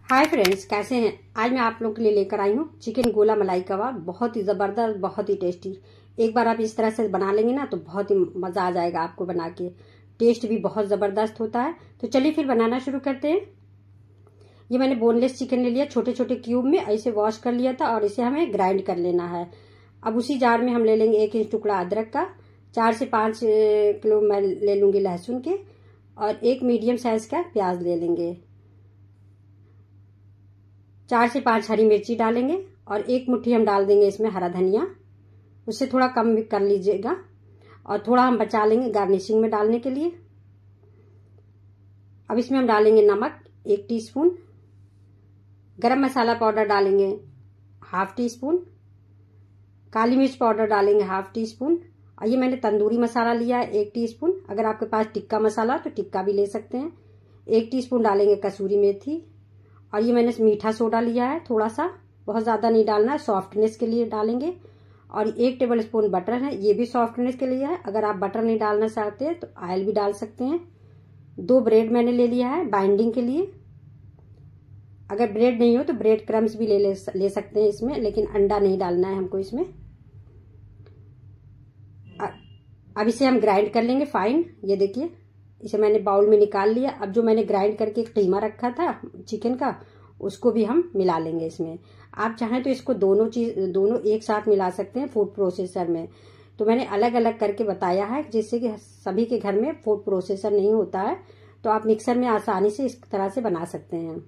Hi friends, कैसे हैं। आज मैं आप लोगों के लिए लेकर आई हूँ चिकन गोला मलाई कबाब। बहुत ही ज़बरदस्त, बहुत ही टेस्टी। एक बार आप इस तरह से बना लेंगे ना तो बहुत ही मज़ा आ जाएगा आपको बना के। टेस्ट भी बहुत ज़बरदस्त होता है। तो चलिए फिर बनाना शुरू करते हैं। ये मैंने बोनलेस चिकन ले लिया, छोटे छोटे क्यूब में ऐसे वॉश कर लिया था और इसे हमें ग्राइंड कर लेना है। अब उसी जार में हम ले लेंगे 1 इंच टुकड़ा अदरक का, 4 से 5 किलो मैं ले लूँगी लहसुन के, और 1 मीडियम साइज का प्याज ले लेंगे। 4 से 5 हरी मिर्ची डालेंगे और 1 मुट्ठी हम डाल देंगे इसमें हरा धनिया। उससे थोड़ा कम भी कर लीजिएगा और थोड़ा हम बचा लेंगे गार्निशिंग में डालने के लिए। अब इसमें हम डालेंगे नमक 1 टीस्पून, गरम मसाला पाउडर डालेंगे 1/2 टीस्पून, काली मिर्च पाउडर डालेंगे 1/2 टीस्पून, और ये मैंने तंदूरी मसाला लिया है 1 टीस्पून। अगर आपके पास टिक्का मसाला तो टिक्का भी ले सकते हैं। 1 टीस्पून डालेंगे कसूरी मेथी, और ये मैंने मीठा सोडा लिया है थोड़ा सा, बहुत ज़्यादा नहीं डालना है, सॉफ्टनेस के लिए डालेंगे। और 1 टेबल स्पून बटर है, ये भी सॉफ्टनेस के लिए है। अगर आप बटर नहीं डालना चाहते हैं तो ऑयल भी डाल सकते हैं। 2 ब्रेड मैंने ले लिया है बाइंडिंग के लिए। अगर ब्रेड नहीं हो तो ब्रेड क्रम्स भी ले सकते हैं इसमें, लेकिन अंडा नहीं डालना है हमको इसमें। अब इसे हम ग्राइंड कर लेंगे फाइन। ये देखिए, इसे मैंने बाउल में निकाल लिया। अब जो मैंने ग्राइंड करके कीमा रखा था चिकन का, उसको भी हम मिला लेंगे इसमें। आप चाहें तो इसको दोनों एक साथ मिला सकते हैं फूड प्रोसेसर में। तो मैंने अलग अलग करके बताया है, जिससे कि सभी के घर में फूड प्रोसेसर नहीं होता है, तो आप मिक्सर में आसानी से इस तरह से बना सकते हैं।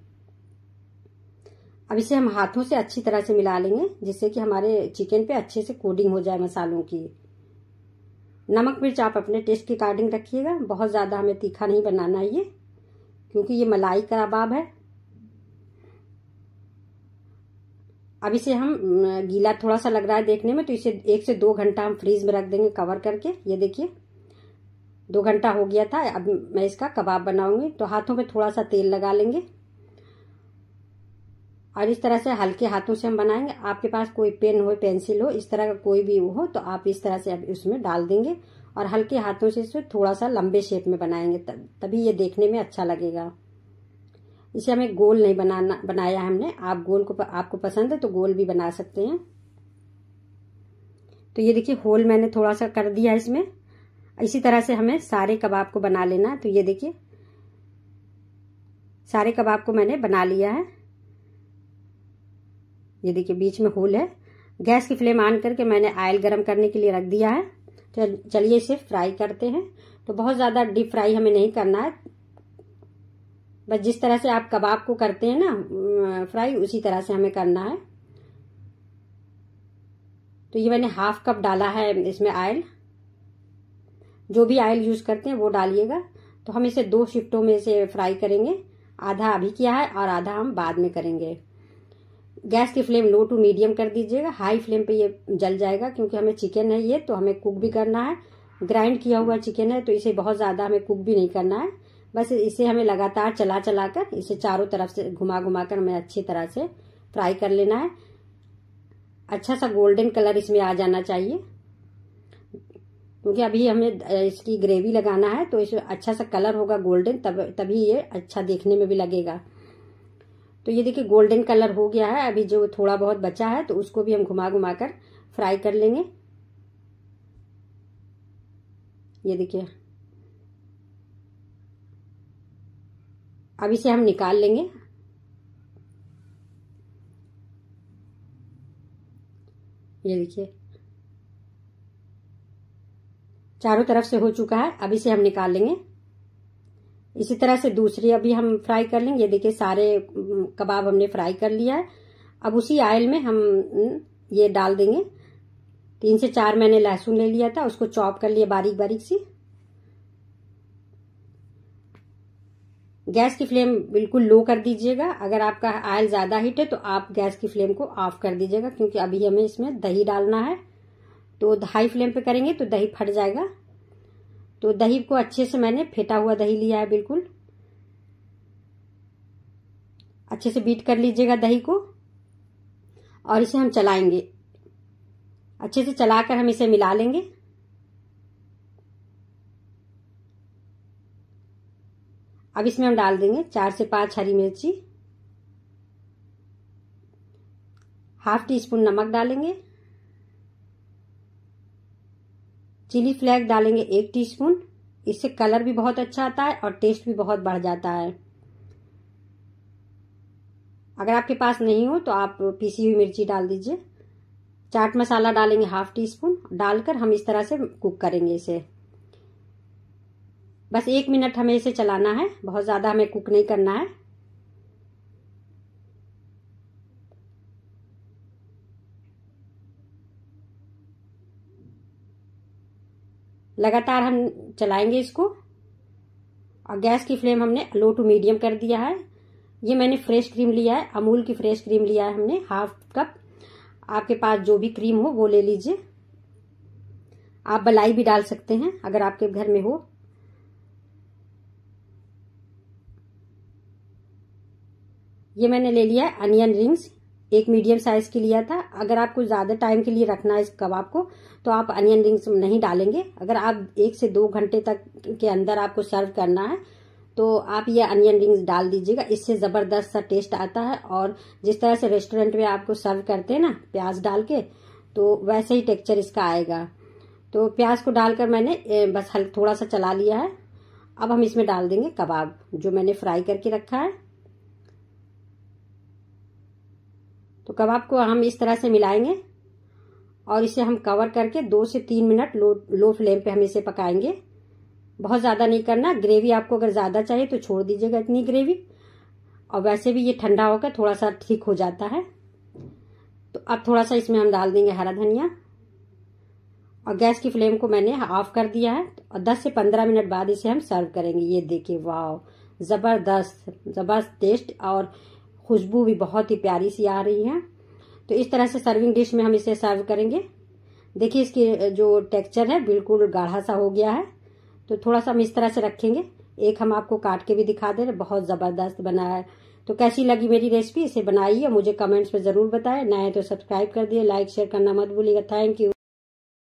अब इसे हम हाथों से अच्छी तरह से मिला लेंगे, जिससे कि हमारे चिकन पे अच्छे से कोटिंग हो जाए मसालों की। नमक मिर्च आप अपने टेस्ट के अकॉर्डिंग रखिएगा, बहुत ज़्यादा हमें तीखा नहीं बनाना है ये, क्योंकि ये मलाई कबाब है। अब इसे हम गीला थोड़ा सा लग रहा है देखने में, तो इसे 1 से 2 घंटा हम फ्रीज में रख देंगे कवर करके। ये देखिए 2 घंटा हो गया था। अब मैं इसका कबाब बनाऊंगी, तो हाथों पे थोड़ा सा तेल लगा लेंगे और इस तरह से हल्के हाथों से हम बनाएंगे। आपके पास कोई पेन हो, पेंसिल हो, इस तरह का कोई भी हो, तो आप इस तरह से अब उसमें डाल देंगे और हल्के हाथों से इसे थोड़ा सा लंबे शेप में बनाएंगे, तभी ये देखने में अच्छा लगेगा। इसे हमें गोल नहीं बनाया हमने। आप गोल को आपको पसंद है तो गोल भी बना सकते हैं। तो ये देखिए होल मैंने थोड़ा सा कर दिया इसमें। इसी तरह से हमें सारे कबाब को बना लेना है। तो ये देखिए सारे कबाब को मैंने बना लिया है। ये देखिए बीच में होल है। गैस की फ्लेम ऑन करके मैंने ऑयल गरम करने के लिए रख दिया है। तो चलिए इसे फ्राई करते हैं। तो बहुत ज़्यादा डीप फ्राई हमें नहीं करना है, बस जिस तरह से आप कबाब को करते हैं ना फ्राई, उसी तरह से हमें करना है। तो ये मैंने 1/2 कप डाला है इसमें ऑयल। जो भी ऑयल यूज करते हैं वो डालिएगा। तो हम इसे 2 शिफ्टों में इसे फ्राई करेंगे, आधा अभी किया है और आधा हम बाद में करेंगे। गैस की फ्लेम लो टू मीडियम कर दीजिएगा, हाई फ्लेम पे ये जल जाएगा, क्योंकि हमें चिकन है ये, तो हमें कुक भी करना है। ग्राइंड किया हुआ चिकन है, तो इसे बहुत ज़्यादा हमें कुक भी नहीं करना है। बस इसे हमें लगातार चला चला कर इसे चारों तरफ से घुमा घुमा कर हमें अच्छी तरह से फ्राई कर लेना है। अच्छा सा गोल्डन कलर इसमें आ जाना चाहिए, क्योंकि अभी हमें इसकी ग्रेवी लगाना है, तो इसमें अच्छा सा कलर होगा गोल्डन, तभी ये अच्छा देखने में भी लगेगा। तो ये देखिए गोल्डन कलर हो गया है। अभी जो थोड़ा बहुत बचा है तो उसको भी हम घुमा घुमा कर फ्राई कर लेंगे। ये देखिए अब इसे हम निकाल लेंगे। ये देखिए चारों तरफ से हो चुका है। अब इसे हम निकाल लेंगे। इसी तरह से दूसरी अभी हम फ्राई कर लेंगे। ये देखिए सारे कबाब हमने फ्राई कर लिया है। अब उसी ऑयल में हम ये डाल देंगे। 3 से 4 मैंने लहसुन ले लिया था, उसको चॉप कर लिया बारीक बारीक सी। गैस की फ्लेम बिल्कुल लो कर दीजिएगा। अगर आपका ऑयल ज्यादा हीट है तो आप गैस की फ्लेम को ऑफ कर दीजिएगा, क्योंकि अभी हमें इसमें दही डालना है। तो हाई फ्लेम पे करेंगे तो दही फट जाएगा। तो दही को अच्छे से मैंने फेटा हुआ दही लिया है, बिल्कुल अच्छे से बीट कर लीजिएगा दही को, और इसे हम चलाएंगे। अच्छे से चलाकर हम इसे मिला लेंगे। अब इसमें हम डाल देंगे 4 से 5 हरी मिर्ची, हाफ टी स्पून नमक डालेंगे, चिली फ्लेक्स डालेंगे 1 टीस्पून। इससे कलर भी बहुत अच्छा आता है और टेस्ट भी बहुत बढ़ जाता है। अगर आपके पास नहीं हो तो आप पीसी हुई मिर्ची डाल दीजिए। चाट मसाला डालेंगे हाफ टी स्पून। डालकर हम इस तरह से कुक करेंगे इसे। बस 1 मिनट हमें इसे चलाना है, बहुत ज्यादा हमें कुक नहीं करना है। लगातार हम चलाएंगे इसको। और गैस की फ्लेम हमने लो टू मीडियम कर दिया है। ये मैंने फ्रेश क्रीम लिया है, अमूल की फ्रेश क्रीम लिया है हमने, हाफ कप। आपके पास जो भी क्रीम हो वो ले लीजिए। आप मलाई भी डाल सकते हैं अगर आपके घर में हो। ये मैंने ले लिया है अनियन रिंग्स, एक मीडियम साइज की लिया था। अगर आपको ज्यादा टाइम के लिए रखना है इस कबाब को तो आप अनियन रिंग्स नहीं डालेंगे। अगर आप 1 से 2 घंटे तक के अंदर आपको सर्व करना है तो आप ये अनियन रिंग्स डाल दीजिएगा। इससे जबरदस्त सा टेस्ट आता है। और जिस तरह से रेस्टोरेंट में आपको सर्व करते हैं ना प्याज डाल के, तो वैसे ही टेक्सचर इसका आएगा। तो प्याज को डालकर मैंने बस थोड़ा सा चला लिया है। अब हम इसमें डाल देंगे कबाब जो मैंने फ्राई करके रखा है। तो कबाब को हम इस तरह से मिलाएंगे और इसे हम कवर करके 2 से 3 मिनट लो फ्लेम पे हम इसे पकाएंगे। बहुत ज्यादा नहीं करना। ग्रेवी आपको अगर ज्यादा चाहिए तो छोड़ दीजिएगा इतनी ग्रेवी। और वैसे भी ये ठंडा होकर थोड़ा सा ठीक हो जाता है। तो अब थोड़ा सा इसमें हम डाल देंगे हरा धनिया। और गैस की फ्लेम को मैंने ऑफ कर दिया है। और 10 से 15 मिनट बाद इसे हम सर्व करेंगे। ये देखिए, वाह, जबरदस्त टेस्ट और खुशबू भी बहुत ही प्यारी सी आ रही है। तो इस तरह से सर्विंग डिश में हम इसे सर्व करेंगे। देखिए इसकी जो टेक्सचर है बिल्कुल गाढ़ा सा हो गया है। तो थोड़ा सा हम इस तरह से रखेंगे। एक हम आपको काट के भी दिखा दे रहे, बहुत जबरदस्त बना है। तो कैसी लगी मेरी रेसिपी, इसे बनाइए, मुझे कमेंट्स में जरूर बताएं। नए तो सब्सक्राइब कर दिए, लाइक शेयर करना मत भूलिएगा। Thank you.